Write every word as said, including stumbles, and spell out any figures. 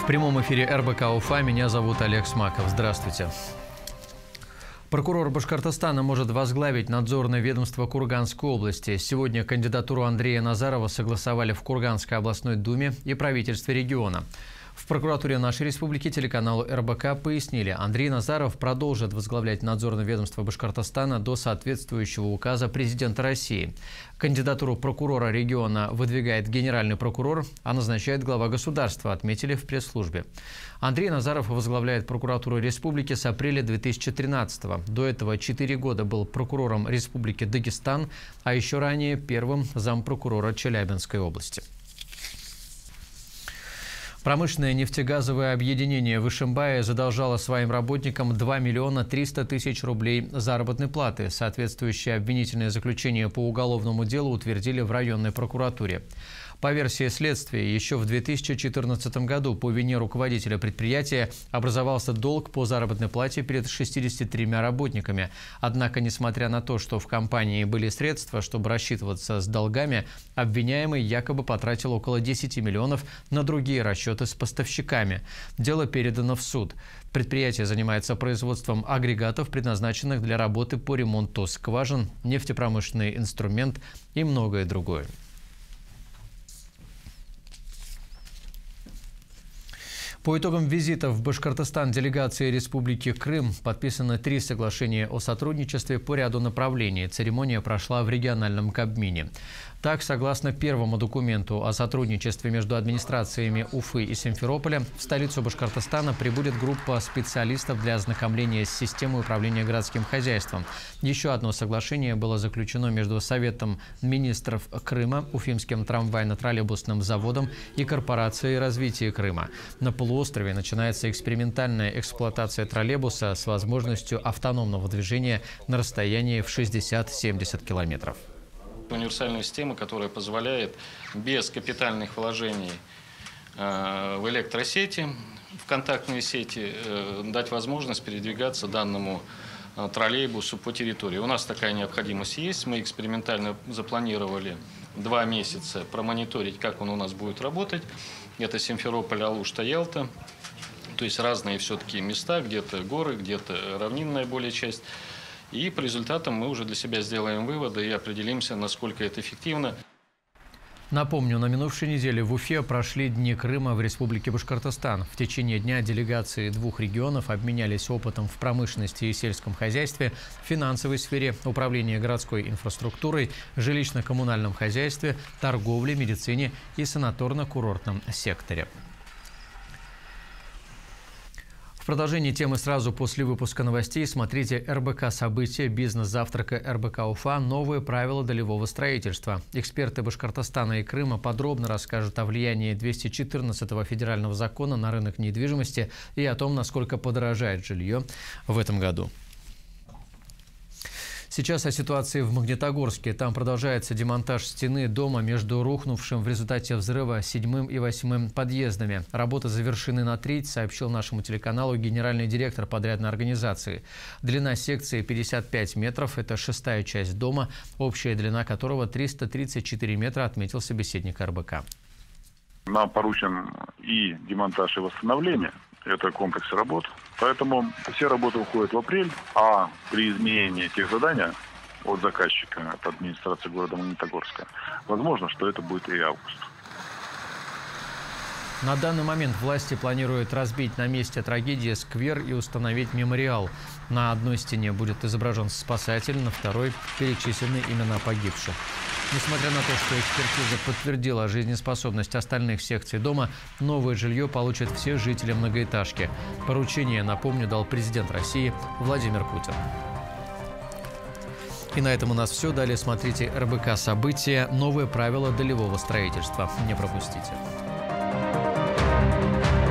В прямом эфире эр бэ ка Уфа. Меня зовут Олег Смаков. Здравствуйте. Прокурор Башкортостана может возглавить надзорное ведомство Курганской области. Сегодня кандидатуру Андрея Назарова согласовали в Курганской областной думе и правительстве региона. В прокуратуре нашей республики телеканалу эр бэ ка пояснили, Андрей Назаров продолжит возглавлять надзорное ведомство Башкортостана до соответствующего указа президента России. Кандидатуру прокурора региона выдвигает генеральный прокурор, а назначает глава государства, отметили в пресс-службе. Андрей Назаров возглавляет прокуратуру республики с апреля две тысячи тринадцатого. До этого четыре года был прокурором Республики Дагестан, а еще ранее первым зампрокурора Челябинской области. Промышленное нефтегазовое объединение в Ишимбае задолжало своим работникам два миллиона триста тысяч рублей заработной платы. Соответствующее обвинительное заключение по уголовному делу утвердили в районной прокуратуре. По версии следствия, еще в две тысячи четырнадцатом году по вине руководителя предприятия образовался долг по заработной плате перед шестьюдесятью тремя работниками. Однако, несмотря на то, что в компании были средства, чтобы рассчитываться с долгами, обвиняемый якобы потратил около десяти миллионов на другие расчеты с поставщиками. Дело передано в суд. Предприятие занимается производством агрегатов, предназначенных для работы по ремонту скважин, нефтепромышленный инструмент и многое другое. По итогам визита в Башкортостан делегации Республики Крым подписаны три соглашения о сотрудничестве по ряду направлений. Церемония прошла в региональном Кабмине. Так, согласно первому документу о сотрудничестве между администрациями Уфы и Симферополя, в столицу Башкортостана прибудет группа специалистов для ознакомления с системой управления городским хозяйством. Еще одно соглашение было заключено между Советом министров Крыма, Уфимским трамвайно-троллейбусным заводом и Корпорацией развития Крыма. На полуострове начинается экспериментальная эксплуатация троллейбуса с возможностью автономного движения на расстоянии в шестьдесят-семьдесят километров. Универсальная система, которая позволяет без капитальных вложений в электросети, в контактные сети, дать возможность передвигаться данному троллейбусу по территории. У нас такая необходимость есть. Мы экспериментально запланировали два месяца промониторить, как он у нас будет работать. Это Симферополь, Алушта, Ялта. То есть разные все-таки места, где-то горы, где-то равнинная более часть. И по результатам мы уже для себя сделаем выводы и определимся, насколько это эффективно. Напомню, на минувшей неделе в Уфе прошли Дни Крыма в Республике Башкортостан. В течение дня делегации двух регионов обменялись опытом в промышленности и сельском хозяйстве, финансовой сфере, управлении городской инфраструктурой, жилищно-коммунальном хозяйстве, торговле, медицине и санаторно-курортном секторе. В продолжении темы сразу после выпуска новостей смотрите эр бэ ка «События», бизнес-завтрака эр бэ ка Уфа, новые правила долевого строительства. Эксперты Башкортостана и Крыма подробно расскажут о влиянии двухсот четырнадцатого федерального закона на рынок недвижимости и о том, насколько подорожает жилье в этом году. Сейчас о ситуации в Магнитогорске. Там продолжается демонтаж стены дома между рухнувшим в результате взрыва седьмым и восьмым подъездами. Работы завершены на треть, сообщил нашему телеканалу генеральный директор подрядной организации. Длина секции пятьдесят пять метров. Это шестая часть дома, общая длина которого триста тридцать четыре метра, отметил собеседник эр бэ ка. Нам поручен и демонтаж, и восстановление. Это комплекс работ. Поэтому все работы уходят в апрель, а при изменении тех заданий от заказчика, от администрации города Магнитогорска, возможно, что это будет и август. На данный момент власти планируют разбить на месте трагедии сквер и установить мемориал. На одной стене будет изображен спасатель, на второй перечислены имена погибших. Несмотря на то, что экспертиза подтвердила жизнеспособность остальных секций дома, новое жилье получат все жители многоэтажки. Поручение, напомню, дал президент России Владимир Путин. И на этом у нас все. Далее смотрите эр бэ ка «События», новые правила долевого строительства. Не пропустите.